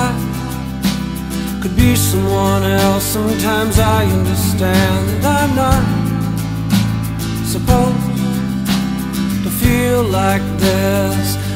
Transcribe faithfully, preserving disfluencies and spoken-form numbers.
I could be someone else. Sometimes I understand that I'm not supposed to feel like this.